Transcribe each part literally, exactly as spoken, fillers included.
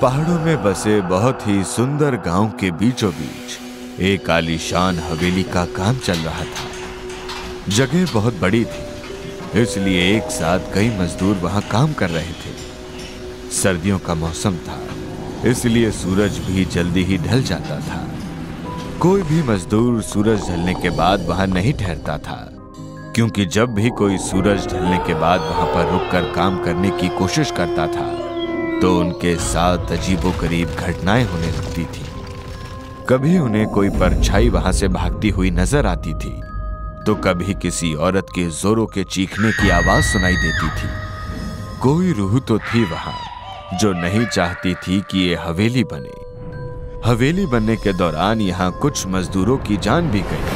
पहाड़ों में बसे बहुत ही सुंदर गांव के बीचों बीच एक आलीशान हवेली का काम चल रहा था। जगह बहुत बड़ी थी, इसलिए एक साथ कई मजदूर वहां काम कर रहे थे। सर्दियों का मौसम था, इसलिए सूरज भी जल्दी ही ढल जाता था। कोई भी मजदूर सूरज ढलने के बाद वहां नहीं ठहरता था, क्योंकि जब भी कोई सूरज ढलने के बाद वहां पर रुककर काम करने की कोशिश करता था तो उनके साथ अजीबोगरीब घटनाएं होने लगती थी। कभी उन्हें कोई परछाई वहां से भागती हुई नजर आती थी, तो कभी किसी औरत के जोरों के चीखने की आवाज सुनाई देती थी। कोई रूह तो थी वहां जो नहीं चाहती थी कि ये हवेली बने। हवेली बनने के दौरान यहां कुछ मजदूरों की जान भी गई।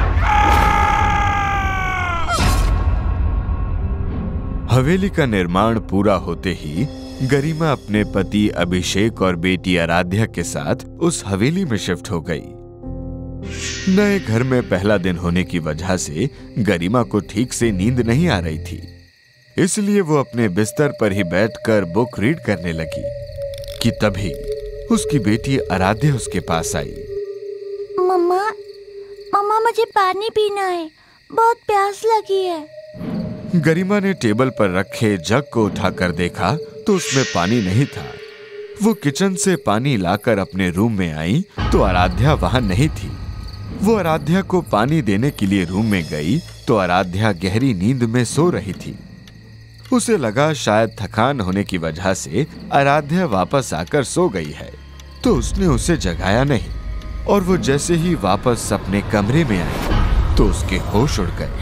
हवेली का निर्माण पूरा होते ही गरिमा अपने पति अभिषेक और बेटी आराध्या के साथ उस हवेली में शिफ्ट हो गई। नए घर में पहला दिन होने की वजह से गरिमा को ठीक से नींद नहीं आ रही थी, इसलिए वो अपने बिस्तर पर ही बैठकर बुक रीड करने लगी कि तभी उसकी बेटी आराध्या उसके पास आई। मम्मा, मम्मा मुझे पानी पीना है, बहुत प्यास लगी है। गरिमा ने टेबल पर रखे जग को उठाकर देखा तो उसमें पानी नहीं था। वो किचन से पानी लाकर अपने रूम में आई तो आराध्या वहां नहीं थी। वो आराध्या को पानी देने के लिए रूम में गई तो आराध्या गहरी नींद में सो रही थी। उसे लगा शायद थकान होने की वजह से आराध्या वापस आकर सो गई है, तो उसने उसे जगाया नहीं और वो जैसे ही वापस अपने कमरे में आई तो उसके होश उड़ गए,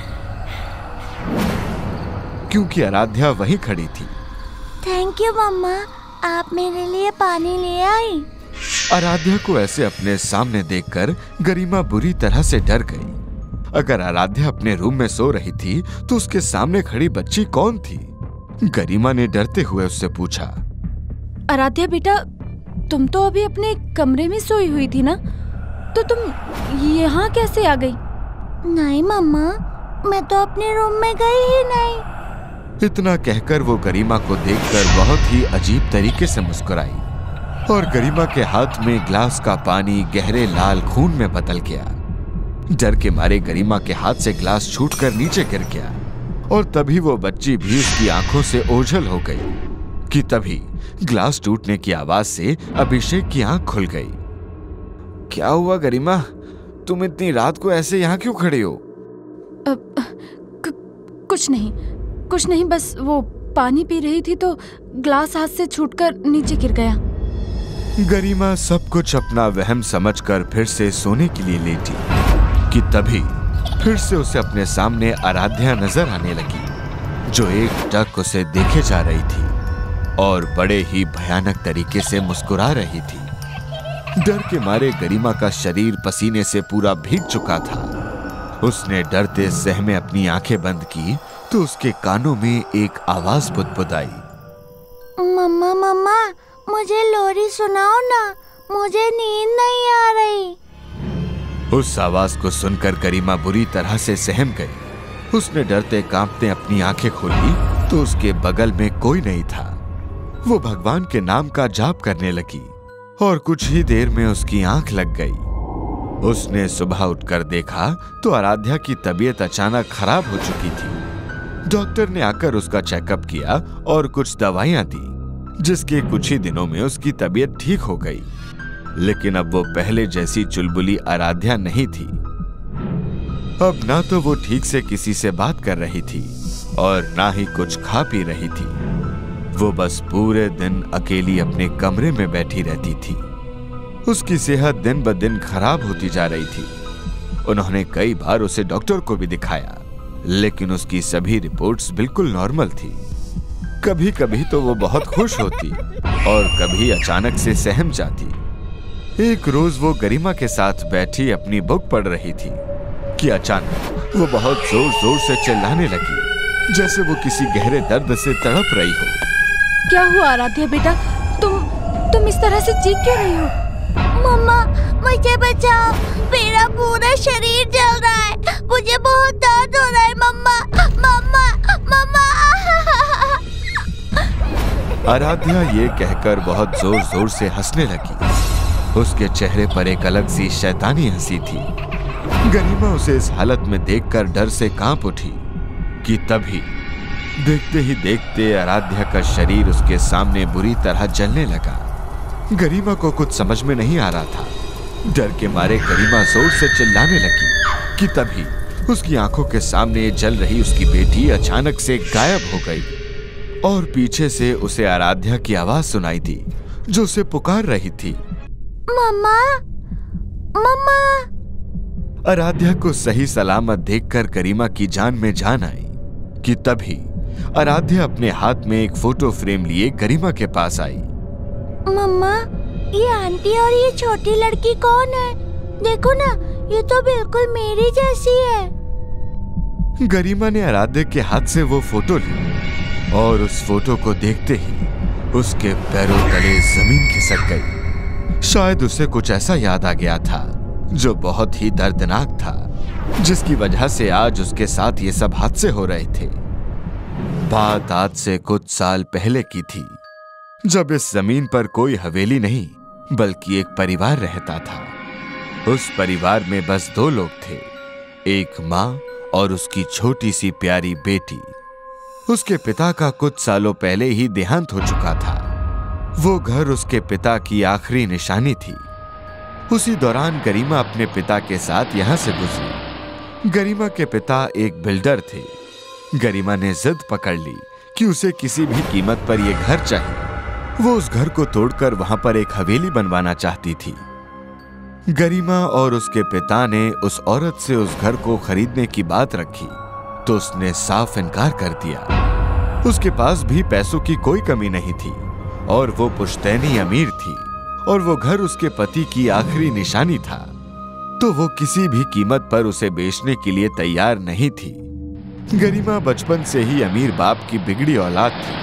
क्योंकि आराध्या वहीं खड़ी थी। थैंक यू मम्मा, आप मेरे लिए पानी ले आई। आराध्या को ऐसे अपने सामने देखकर गरिमा बुरी तरह से डर गई। अगर आराध्या अपने रूम में सो रही थी तो उसके सामने खड़ी बच्ची कौन थी? गरिमा ने डरते हुए उससे पूछा। आराध्या बेटा, तुम तो अभी अपने कमरे में सोई हुई थी ना, तो तुम यहाँ कैसे आ गई? नहीं मम्मा, मैं तो अपने रूम में गई ही नहीं। इतना कहकर वो गरिमा को देखकर बहुत ही अजीब तरीके से मुस्कुराई और गरिमा के हाथ में ग्लास का पानी गहरे लाल खून में बदल गया। डर के मारे गरिमा के हाथ से ग्लास छूटकर नीचे गिर गया और तभी वो बच्ची भी उसकी आंखों से ओझल हो गई कि तभी ग्लास टूटने की आवाज से अभिषेक की आंख खुल गई। क्या हुआ गरिमा, तुम इतनी रात को ऐसे यहाँ क्यों खड़ी हो? अ, कुछ नहीं कुछ नहीं बस वो पानी पी रही थी तो ग्लास हाथ से छूटकर नीचे गिर गया। गरिमा सब कुछ अपना वहम समझकर फिर से सोने के लिए लेटी कि तभी फिर से उसे अपने सामने आराध्या नजर आने लगी, जो एक टक उसे देखे जा रही थी और बड़े ही भयानक तरीके से मुस्कुरा रही थी। डर के मारे गरिमा का शरीर पसीने से पूरा भीग चुका था। उसने डरते सहमे अपनी आंखें बंद की तो उसके कानों में एक आवाज बुदबुदाई। मम्मा मम्मा, मुझे लोरी सुनाओ ना, मुझे नींद नहीं आ रही। उस आवाज को सुनकर गरिमा बुरी तरह से सहम गई। उसने डरते कांपते अपनी आंखें खोली तो उसके बगल में कोई नहीं था। वो भगवान के नाम का जाप करने लगी और कुछ ही देर में उसकी आंख लग गई। उसने सुबह उठकर देखा तो आराध्या की तबीयत अचानक खराब हो चुकी थी। डॉक्टर ने आकर उसका चेकअप किया और कुछ दवाइयां दी, जिसके कुछ ही दिनों में उसकी तबीयत ठीक हो गई। लेकिन अब वो पहले जैसी चुलबुली आराध्या नहीं थी। अब ना तो वो ठीक से किसी से बात कर रही थी और ना ही कुछ खा पी रही थी। वो बस पूरे दिन अकेली अपने कमरे में बैठी रहती थी। उसकी सेहत दिन ब दिन खराब होती जा रही थी। उन्होंने कई बार उसे डॉक्टर को भी दिखाया, लेकिन उसकी सभी रिपोर्ट्स बिल्कुल नॉर्मल थी। कभी कभी तो वो बहुत खुश होती और कभी अचानक से सहम जाती। एक रोज वो गरिमा के साथ बैठी अपनी बुक पढ़ रही थी कि अचानक वो बहुत जोर जोर से चिल्लाने लगी, जैसे वो किसी गहरे दर्द से तड़प रही हो। क्या हुआ आराध्या बेटा, तुम तुम इस तरह से चीख क्यों रही हो? मम्मा, मुझे बचाओ, मेरा पूरा शरीर जल रहा है, मुझे बहुत दर्द हो रहा है। मम्मा मम्मा मम्मा आराध्या ये कहकर बहुत जोर जोर से हंसने लगी। उसके चेहरे पर एक अलग सी शैतानी हंसी थी। गरिमा उसे इस हालत में देखकर डर से कांप उठी कि तभी देखते ही देखते आराध्या का शरीर उसके सामने बुरी तरह जलने लगा। गरिमा को कुछ समझ में नहीं आ रहा था। डर के मारे गरिमा जोर से चिल्लाने लगी कि तभी उसकी आंखों के सामने जल रही उसकी बेटी अचानक से गायब हो गई और पीछे से उसे आराध्या की आवाज सुनाई दी जो उसे पुकार रही थी, मम्मा, मम्मा। आराध्या को सही सलामत देखकर गरिमा की जान में जान आई कि तभी आराध्या अपने हाथ में एक फोटो फ्रेम लिए गरिमा के पास आई। मम्मा, ये आंटी और ये छोटी लड़की कौन है? देखो ना, ये तो बिल्कुल मेरी जैसी है। गरिमा ने आराध्या के हाथ से वो फोटो ली और उस फोटो को देखते ही उसके पैरों तले जमीन खिसक गई। शायद उसे कुछ ऐसा याद आ गया था जो बहुत ही दर्दनाक था, जिसकी वजह से आज उसके साथ ये सब हादसे हो रहे थे। बात आज से कुछ साल पहले की थी, जब इस जमीन पर कोई हवेली नहीं बल्कि एक परिवार रहता था। उस परिवार में बस दो लोग थे, एक माँ और उसकी छोटी सी प्यारी बेटी। उसके पिता का कुछ सालों पहले ही देहांत हो चुका था। वो घर उसके पिता की आखिरी निशानी थी। उसी दौरान गरिमा अपने पिता के साथ यहां से गुजरी। गरिमा के पिता एक बिल्डर थे। गरिमा ने जिद पकड़ ली कि उसे किसी भी कीमत पर यह घर चाहिए। वो उस घर को तोड़कर वहां पर एक हवेली बनवाना चाहती थी। गरिमा और उसके पिता ने उस औरत से उस घर को खरीदने की बात रखी तो उसने साफ इनकार कर दिया। उसके पास भी पैसों की कोई कमी नहीं थी और वो पुश्तैनी अमीर थी और वो घर उसके पति की आखिरी निशानी था, तो वो किसी भी कीमत पर उसे बेचने के लिए तैयार नहीं थी। गरिमा बचपन से ही अमीर बाप की बिगड़ी औलाद थी।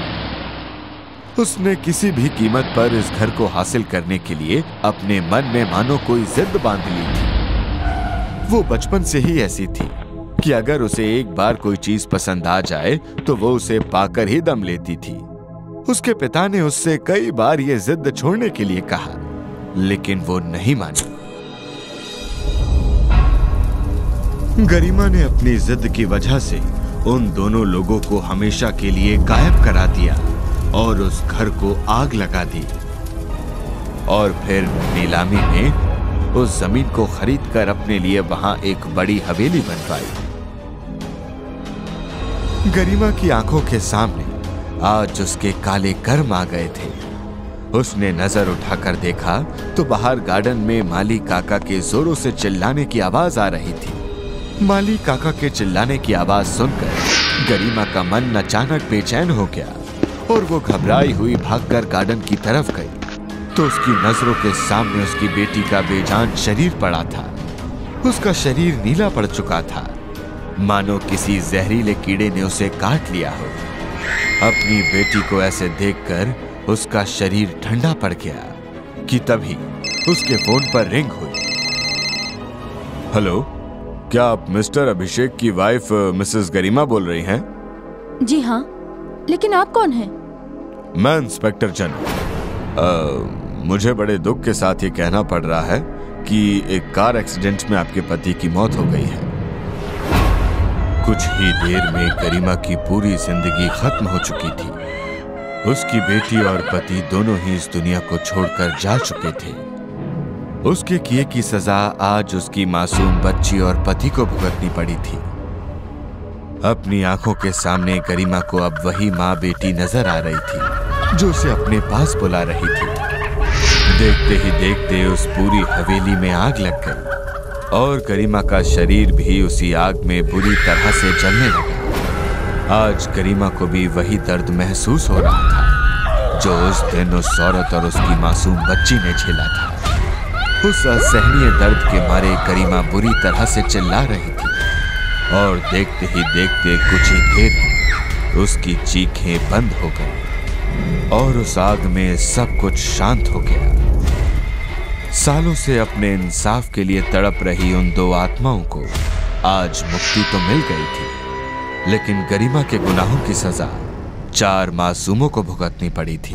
उसने किसी भी कीमत पर इस घर को हासिल करने के लिए अपने मन में मानो कोई जिद बांध ली थी। वो बचपन से ही ऐसी थी कि अगर उसे एक बार कोई चीज पसंद आ जाए तो वो उसे पाकर ही दम लेती थी। उसके पिता ने उससे कई बार ये जिद छोड़ने के लिए कहा, लेकिन वो नहीं मानी। गरिमा ने अपनी जिद की वजह से उन दोनों लोगों को हमेशा के लिए गायब करा दिया और उस घर को आग लगा दी और फिर नीलामी में उस जमीन को खरीदकर अपने लिए वहां एक बड़ी हवेली बनवाई। गरिमा की आंखों के सामने आज उसके काले कर्म आ गए थे। उसने नजर उठाकर देखा तो बाहर गार्डन में माली काका के जोरों से चिल्लाने की आवाज आ रही थी। माली काका के चिल्लाने की आवाज सुनकर गरिमा का मन अचानक बेचैन हो गया और वो घबराई हुई भागकर गार्डन की तरफ गई तो उसकी नजरों के सामने उसकी बेटी का बेजान शरीर पड़ा था। उसका शरीर नीला पड़ चुका था, मानो किसी जहरीले कीड़े ने उसे काट लिया हो। अपनी बेटी को ऐसे देखकर उसका शरीर ठंडा पड़ गया कि तभी उसके फोन पर रिंग हुई। हेलो, क्या आप मिस्टर अभिषेक की वाइफ मिसेस गरिमा बोल रही हैं? जी हाँ, लेकिन आप कौन हैं? मैं इंस्पेक्टर जनरल। मुझे बड़े दुख के साथ ये कहना पड़ रहा है कि एक कार एक्सीडेंट में आपके पति की मौत हो गई है। कुछ ही देर में गरिमा की पूरी जिंदगी खत्म हो चुकी थी। उसकी बेटी और पति दोनों ही इस दुनिया को छोड़कर जा चुके थे। उसके किए की सजा आज उसकी मासूम बच्ची और पति को भुगतनी पड़ी थी। अपनी आंखों के सामने गरिमा को अब वही माँ बेटी नजर आ रही थी जो उसे अपने पास बुला रही थी। देखते ही देखते उस पूरी हवेली में आग लग गई और गरिमा का शरीर भी उसी आग में बुरी तरह से जलने लगा। आज गरिमा को भी वही दर्द महसूस हो रहा था जो उस दिन उस औरत और उसकी मासूम बच्ची ने झेला था। उस असहनीय दर्द के मारे गरिमा बुरी तरह से चिल्ला रही थी और देखते ही देखते कुछ ही देर में उसकी चीखें बंद हो गई और उस आग में सब कुछ शांत हो गया। सालों से अपने इंसाफ के लिए तड़प रही उन दो आत्माओं को आज मुक्ति तो मिल गई थी, लेकिन गरिमा के गुनाहों की सजा चार मासूमों को भुगतनी पड़ी थी।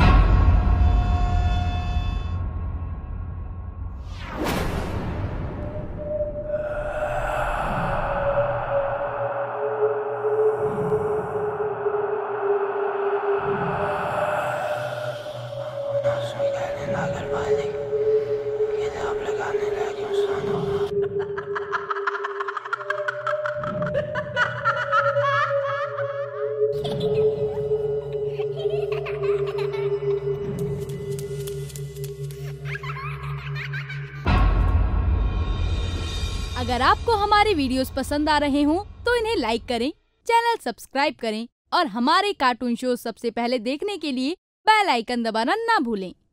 अगर आपको हमारे वीडियोस पसंद आ रहे हों तो इन्हें लाइक करें, चैनल सब्सक्राइब करें और हमारे कार्टून शो सबसे पहले देखने के लिए बेल आइकन दबाना ना भूलें।